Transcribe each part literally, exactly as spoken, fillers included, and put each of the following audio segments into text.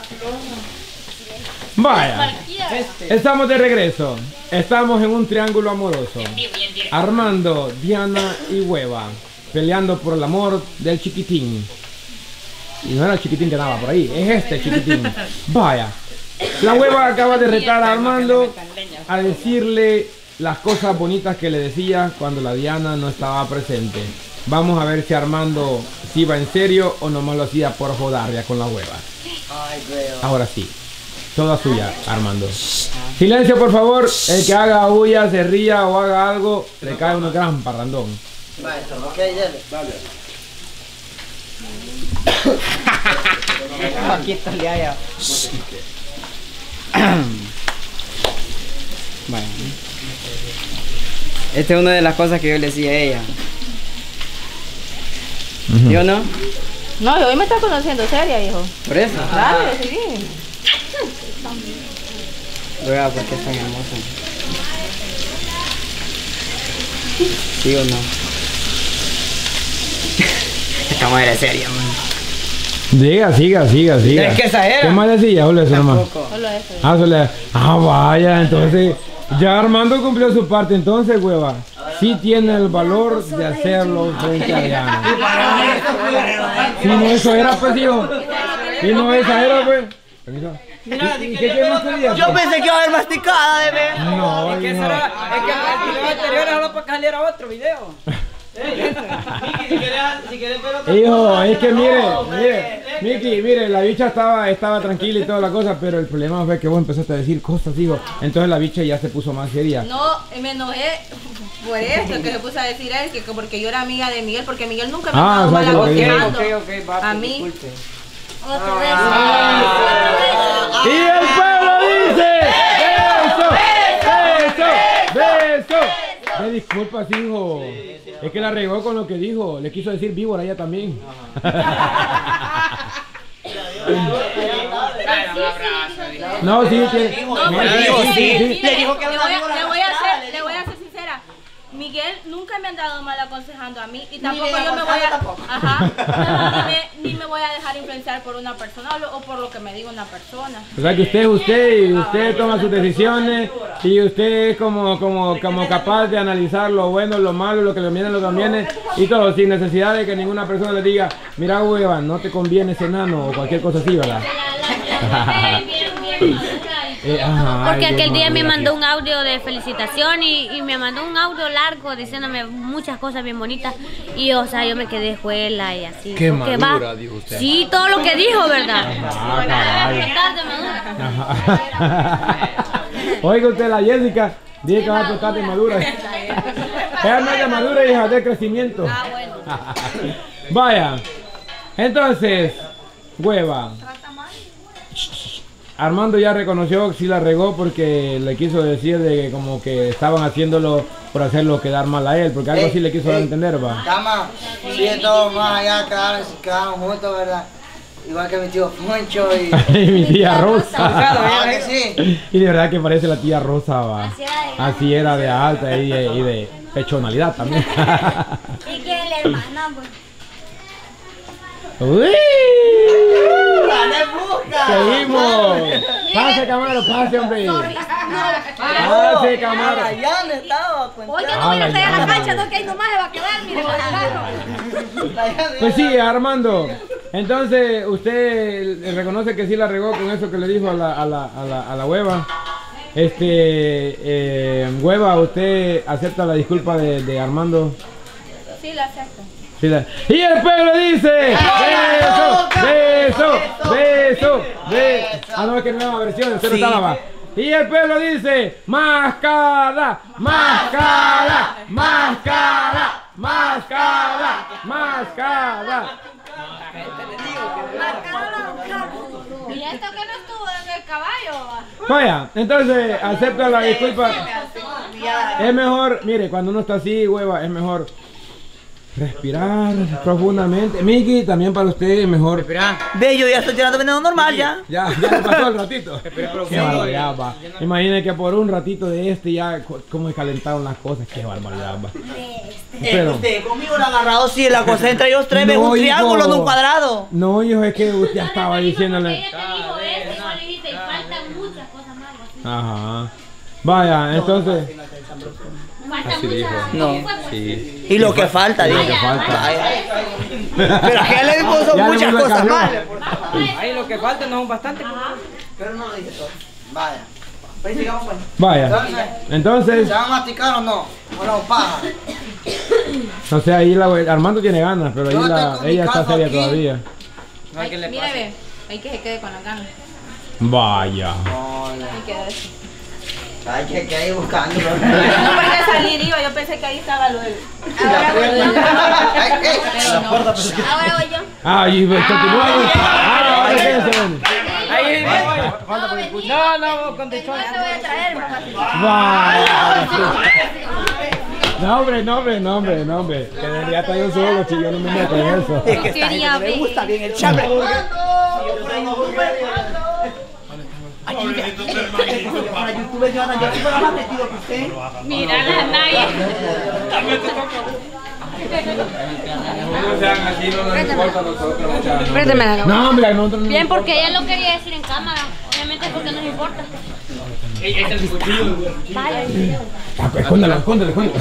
Vaya, estamos de regreso. Estamos en un triángulo amoroso. Armando, Diana y Hueva peleando por el amor del chiquitín. Y no era el chiquitín que andaba por ahí, es este chiquitín. Vaya, la Hueva acaba de retar a Armando a decirle las cosas bonitas que le decía cuando la Diana no estaba presente. Vamos a ver si Armando si iba en serio o nomás lo hacía por jodarria con la Hueva. Ahora sí. Toda suya, Armando. Silencio, por favor. El que haga bulla, se ría o haga algo, le cae un gran parrandón. Ok, dale. Aquí está el ya. Bueno. Esta es una de las cosas que yo le decía a ella. Uh-huh. ¿Sí o no? No, yo hoy me está conociendo seria, hijo. ¿Por eso? Claro, sí. Vea, ¿por qué es tan hermosa? ¿Sí o no? Esta mujer es seria, man. Diga, siga, siga, siga. ¿Es que exagera? ¿Qué más decía? Solo eso nomás. Solo eso. Ah, solo. Ah, vaya, entonces. Ya Armando cumplió su parte, entonces, Hueva. Sí tiene el valor de hacerlo frente a Diana. Si no, eso era, pues, hijo. Si no, esa era, pues. Mira, ¿Y, ¿qué, qué más querías? Yo pensé que iba a haber masticada de ver. No, es que hijo. será, es que el video anterior era para que saliera otro video. Miki, si quieres, si quieres ver otra Hijo, cosa, es que no, mire, no, mire, Miki, mire, la bicha estaba, estaba tranquila y toda la cosa, pero el problema fue que vos empezaste a decir cosas, hijo. Entonces la bicha ya se puso más seria. No, me enojé por eso que se puso a decir él, que porque yo era amiga de Miguel, porque Miguel nunca me Ah, estaba mal exacto, ok. aconsejando. Ok, ok, va, A mí. disculpe. Otra vez. Ah. ¡Y el pueblo dice! ¡Beso! ¡Beso! ¡Beso! Me disculpas, hijo. Es que la regó con lo que dijo. Le quiso decir víbora a ella también. No, sí, que... No, no, porque- sí, sí, sí. Le dijo que le voy a, le voy a ser, le voy a ser sincera. Miguel nunca me ha andado mal aconsejando a mí y tampoco yo me voy a, ajá, ni, me, ni me voy a dejar influenciar por una persona o, lo- o por lo que me diga una persona. O sea que usted es usted y usted toma sus decisiones y usted es como, como, como capaz de analizar lo bueno, lo malo, lo que le conviene, lo que conviene y todo, sin necesidad de que ninguna persona le diga, mira Hueva, no te conviene ese enano o cualquier cosa así, ¿verdad? Eh, ajá, Porque ay, aquel Dios día me mío, mandó aquí. un audio de felicitación y, y me mandó un audio largo diciéndome muchas cosas bien bonitas y o sea yo me quedé escuela y así. Qué porque madura, va, dijo usted. Sí, todo lo que dijo, ¿verdad? Ajá, cabal. Tarde, madura. Ajá. Oiga usted, la Jessica, dice que va a tratar de madura. Ella no es de madura, hija, de crecimiento. Ah, bueno. Vaya, entonces, Hueva. Armando ya reconoció que sí la regó porque le quiso decir de que como que estaban haciéndolo por hacerlo quedar mal a él, porque algo Ey, así le quiso dar a ey, entender, va. Cama, si es todo más allá, quedaron, quedaron juntos, ¿verdad? Igual que mi tío Poncho y... Y mi tía Rosa. Ah, que sí. Y de verdad que parece la tía Rosa, va. Así era de alta y de, y de pechonalidad también. Y que la hermana, pues. ¡Uy! ¡Dale, busca! ¡Seguimos! ¡Pase, Camaro! ¡Pase, hombre! ¡Pase, Camaro! Ya no estaba cuenta. Oiga, no voy a traer a la cancha, no que ahí nomás se va a quedar, mire, con el carro. Pues sí, Armando. Entonces, usted reconoce que sí la regó con eso que le dijo a la, a la, a la, a la Hueva. Este, eh, Hueva, ¿usted acepta la disculpa de, de Armando? Sí, lo acepto. Sí, la- y el pueblo dice beso, beso, beso, beso. Ah, no, es que no es nueva versión, usted no estaba, va. Y el pueblo dice máscara, máscara, máscara, máscara, máscara. ¿Y esto que no estuvo en el caballo? Vaya, entonces acepta la disculpa. Es mejor, mire, cuando uno está así, Hueva, es mejor respirar profundamente. Miki, también para usted es mejor. Respirar. Ve, yo ya estoy tirando veneno normal ya. Ya, ya le pasó el ratito. Respira Qué profundo. barbaridad, va. Imaginen que por un ratito de este ya co- como calentaron las cosas. Qué barbaridad, va. Eh, Pero, usted conmigo lo ha agarrado, sí, la cosa entre ellos tres, ves No, un triángulo, hijo. no un cuadrado. no, hijo, es que usted ya estaba diciéndole. Ella te dijo eso. Ajá. Vaya, entonces. Así dijo. No. Sí. Y lo que falta, digo. Lo que falta. Pero que le puso Ya le muchas puso cosas canción. mal. Ahí lo que falta no son bastante. Pero no lo dije todo. Vaya. Pues sigamos pues. Vaya. Entonces, Entonces, ¿se van a masticar o no? O no, paja. no sé, ahí la, Armando tiene ganas, pero ahí Yo la, estoy con ella mi está caso seria aquí. todavía. No hay que le Mire, pase. ve, hay que se quede con las ganas. Vaya. Hay que dar eso. Hay que, que ir buscando. No porque salir iba, yo pensé que ahí estaba luego. Ahora voy yo. Ahora voy yo. Ah, y continúa. Ah, ahora quédense, ven. Ahí No, no, con No te voy a traer, más fácil. Vaya. No, hombre, no, hombre, no, hombre, no, hombre. Que debería estar yo solo, si yo no me meto en eso. Es que esta gente no le gusta bien el chambre. Para YouTube yo yo soy más metido que usted. Mira la Naya. Préstame la cámara. No, hombre, nosotros no. Bien, porque ella lo quería decir en cámara. Obviamente es porque nos importa. Vaya. Ah, pues escóndalo, escóndalo, escóndalo.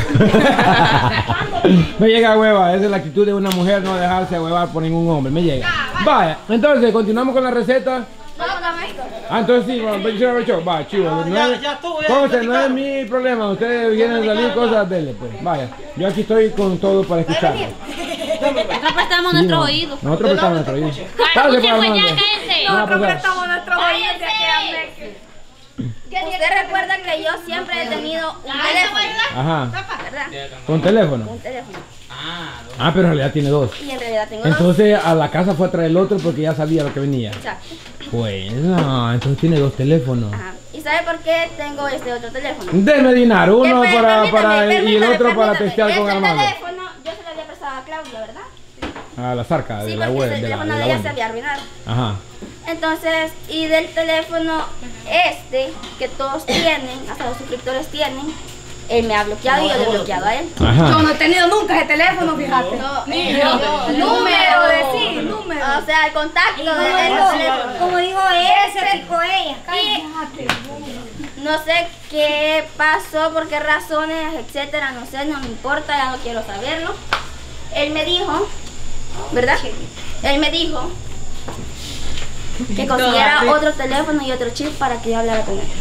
Me llega hueva, esa es la actitud de una mujer, no dejarse huevar por ningún hombre, me llega. Vaya, entonces continuamos con la receta. Ah, entonces sí, bueno, bendición al show. Va, chivo. No es, conste, no es mi problema. Ustedes vienen a salir cosas, denle, pues. Vaya, yo aquí estoy con todo para escucharlo. Nosotros prestamos Sí, nuestros no, oídos. Nosotros prestamos nuestros oídos. Ay, Pase, escuchen, pues, ya, Armando. cállense. No va a pasar. nuestros oídos de Usted recuerda que yo siempre he tenido un teléfono, Ajá. ¿verdad? ¿Con teléfono? Un teléfono. Ah, pero en realidad tiene dos. Y en realidad tengo dos. Entonces a la casa fue a traer el otro porque ya sabía lo que venía. Exacto. Bueno, entonces tiene dos teléfonos. Ajá. ¿Y sabe por qué tengo este otro teléfono? Deme dinero, uno Eh, para, permítame, para y el permítame, otro para permítame. testear con Este Armando. teléfono yo se lo había prestado a Claudia, ¿verdad? A la zarca de Sí, la porque web. el De la, teléfono de de la ella se web. había arruinado. Ajá. Entonces, y del teléfono este, que todos tienen, hasta los suscriptores tienen, él me ha bloqueado y yo le he bloqueado a él. Ajá. Yo no he tenido nunca ese teléfono, fíjate. No, Ni eh, yo. no, Número de sí, número. O sea, el contacto de Como del dijo- teléfono. Como dijo ese, dijo ella. Y no sé qué pasó, por qué razones, etcétera, no sé, no me importa, ya no quiero saberlo. Él me dijo, ¿verdad? Él me dijo que consiguiera otro teléfono y otro chip para que yo hablara con él.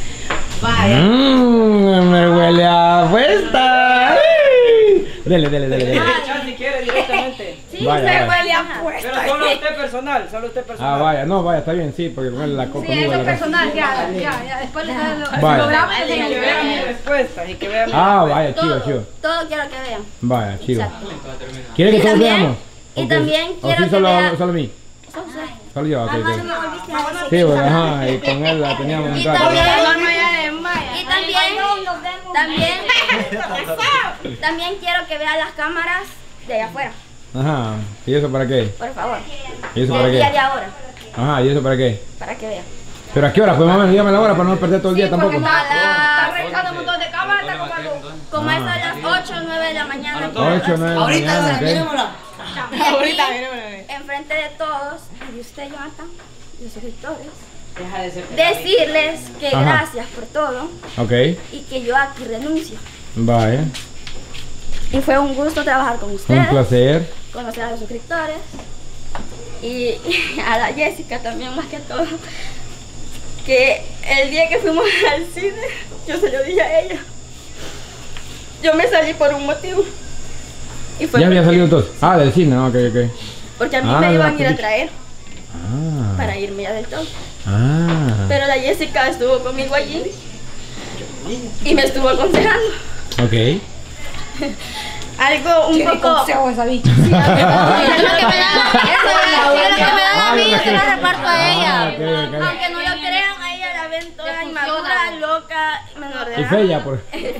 Mmm, me huele a apuesta. Ay. Dele, dele, dele, dele. Si quiere directamente. Sí, Vaya, se vaya. huele a apuesta. Pero solo usted personal, solo usted personal. Ah, vaya, no, vaya, está bien, sí, porque con él la copa Sí, eso es personal, ya, ya, ya. Después le da lo Vaya. lo grabamos Y que vea mi respuesta y que vea mi Ah, vaya, chido, Todo, chido. todo quiero que vean. Vaya, chido. Exacto. ¿Quiere que Y todos también- veamos? y ¿O también que- quiero ¿O sí que solo, vea- solo mí? Eso sé. Solo yo, ok, ok. Mamá, no me volviste a decir. Sí, pues, ajá, y con él la teníamos un Y rato. también, Maya. y también, también, también quiero que vean las cámaras de allá afuera, Ajá, ¿y eso para qué? por favor. ¿Y eso para Del día de qué? ahora, Ajá, ¿y eso para qué? para que vean. ¿Pero a qué hora? Pues mamá, dígame la hora para no perder todo el día tampoco. Como a Está las, revisando un montón de cámaras, está como como a eso de las ocho o nueve de la mañana. ocho, nueve de la Ahorita, mañana, ok. mirémosla. Y aquí, enfrente de todos, y de usted, Jonathan, y los suscriptores, Deja de ser decirles que Ajá. gracias por todo Ok, y que yo aquí renuncio. vaya. Y fue un gusto trabajar con Un ustedes, placer. conocer a los suscriptores y a la Jessica también más que todo. Que el día que fuimos al cine, yo se lo dije a ella. Yo me salí por un motivo. Y fue Ya había porque- salido entonces. Ah, del cine, ok, ok. Porque a mí Ah, me de iban la a ir a película. traer Ah. para irme ya del todo. Ah. Pero la Jessica estuvo conmigo allí y me estuvo aconsejando. Ok. Algo un Tiene poco... consejo esa bicha. Eso es lo que me da, eso es lo que me da a mí, Ah, se lo reparto a ella. Ah, ok, ok. Aunque no lo crean, a ella la ven toda Le inmadura, funciona. loca, menor de Y edad. fea, por.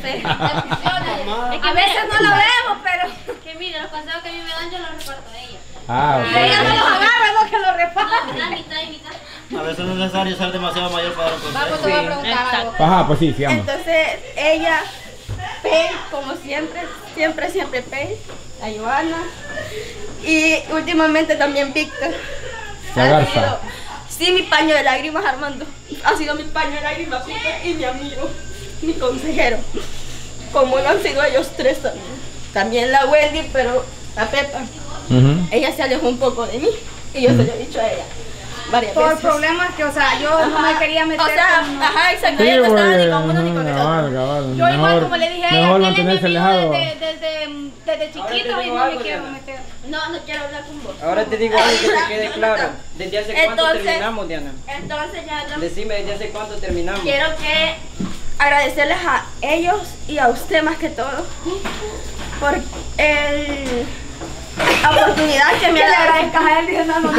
A veces no lo vemos, pero... Que mire, los consejos que a mí me dan yo los reparto a ella. Ah, ok. Ella no los ok. agarra, no que los reparte. La mitad y mitad. A veces no es necesario ser demasiado mayor para dar un consejo. Vamos, te voy a preguntar algo. Ajá, pues sí, sigamos. Entonces ella, Pei, como siempre, siempre, siempre Pei, la Joana y últimamente también Víctor. La Ha Garza. sido- Sí, mi paño de lágrimas, Armando. Ha sido mi paño de lágrimas y mi amigo, mi consejero. Como lo han sido ellos tres también. También la Wendy, pero la Pepa. Uh-huh. Ella se alejó un poco de mí y yo uh-huh. se lo he dicho a ella varias por veces. Por problemas que, o sea, yo ajá. no me quería meter. O sea, con... ajá, exacto. Sí, ella no estaba porque, ni con uno ni con el otro. cabal, cabal. Yo igual, mejor, como le dije a ella, mejor que él es mi mantenerse amigo alejado. desde, desde, desde chiquito y no algo, me quiero Diana. meter. No, no quiero hablar con vos. Ahora te digo algo que te quede claro. ¿Desde hace cuánto Entonces, terminamos, Diana? Entonces ya no. Decime, ¿desde hace cuánto terminamos? Quiero que agradecerles a ellos y a usted más que todo por el... la oportunidad que me Que le ha dado. agradezcas a él, dije, no, no, no.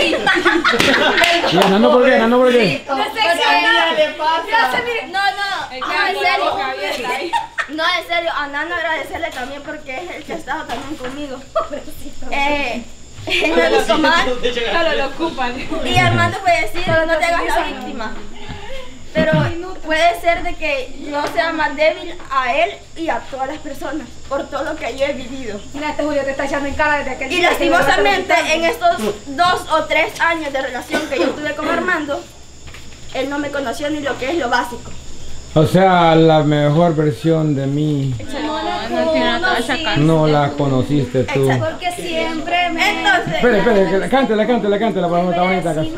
¿Y Ana no por qué? ¿Ana no por qué? No, no, en serio. No, en serio, a Nano agradecerle también porque es el que ha estado también conmigo. Eh, en el tomar, Solo lo ocupan. y Armando puede decir, no te hagas la víctima. Pero puede ser de que no sea más débil a él y a todas las personas por todo lo que yo he vivido. Mira, este Julio te está echando en cara desde aquel Y día que me lo lastimosamente está en estos dos o tres años de relación que yo tuve con Armando, él no me conoció ni lo que es lo básico. O sea, la mejor versión de mí no la conociste tú. Exacto. Porque siempre me... Entonces, Espere, espere, cántela, cántela, cántela para está bonita acá.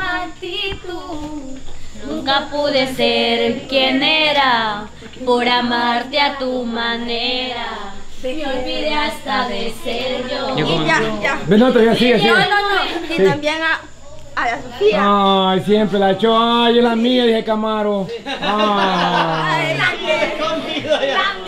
Nunca pude ser quien era por amarte a tu manera. Me olvidé hasta de ser yo. y ya, ya. Ven, no, todavía sigue, sigue. No, no, no. Y Sí. también a, a la Sofía. Ay, siempre la echó. Ay, es la mía, dije Camaro. Ay. Ay, la que-